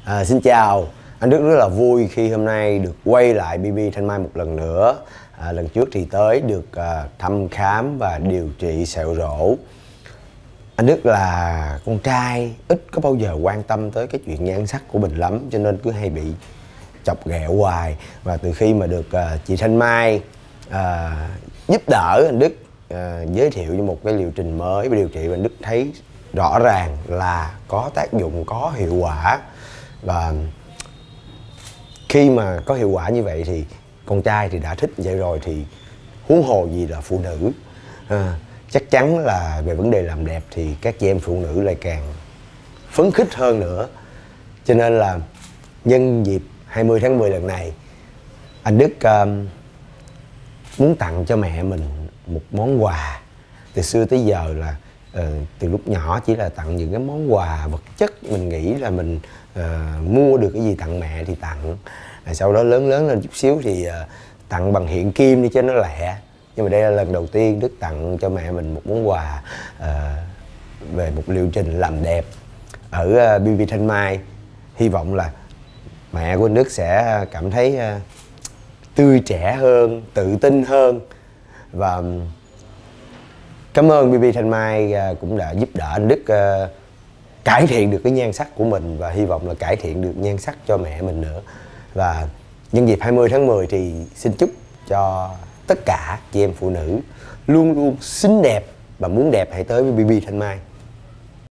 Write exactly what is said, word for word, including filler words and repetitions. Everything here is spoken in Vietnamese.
À, xin chào, anh Đức rất là vui khi hôm nay được quay lại bê bê Thanh Mai một lần nữa. À, lần trước thì tới được à, thăm khám và điều trị sẹo rỗ. Anh Đức là con trai ít có bao giờ quan tâm tới cái chuyện nhan sắc của mình lắm, cho nên cứ hay bị chọc ghẹo hoài. Và từ khi mà được à, chị Thanh Mai à, giúp đỡ anh Đức à, giới thiệu cho một cái liệu trình mới về điều trị, anh Đức thấy rõ ràng là có tác dụng, có hiệu quả. Và khi mà có hiệu quả như vậy thì con trai thì đã thích vậy rồi thì huống hồ gì là phụ nữ. À, chắc chắn là về vấn đề làm đẹp thì các chị em phụ nữ lại càng phấn khích hơn nữa. Cho nên là nhân dịp hai mươi tháng mười lần này, anh Đức uh, muốn tặng cho mẹ mình một món quà. Từ xưa tới giờ là uh, từ lúc nhỏ chỉ là tặng những cái món quà vật chất, mình nghĩ là mình uh, mua được cái gì tặng mẹ thì tặng. À, sau đó lớn lớn lên chút xíu thì uh, tặng bằng hiện kim đi cho nó lẹ. Nhưng mà đây là lần đầu tiên Đức tặng cho mẹ mình một món quà uh, về một liệu trình làm đẹp ở uh, bê bê Thanh Mai. Hy vọng là mẹ của anh Đức sẽ cảm thấy uh, tươi trẻ hơn, tự tin hơn. Và cảm ơn bê bê Thanh Mai uh, cũng đã giúp đỡ anh Đức uh, cải thiện được cái nhan sắc của mình, và hy vọng là cải thiện được nhan sắc cho mẹ mình nữa. Và nhân dịp hai mươi tháng mười thì xin chúc cho tất cả chị em phụ nữ luôn luôn xinh đẹp, và muốn đẹp hãy tới với bê bê Thanh Mai.